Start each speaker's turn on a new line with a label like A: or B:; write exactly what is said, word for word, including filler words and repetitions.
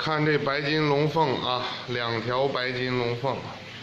A: 看这白金龙凤啊，两条白金龙凤，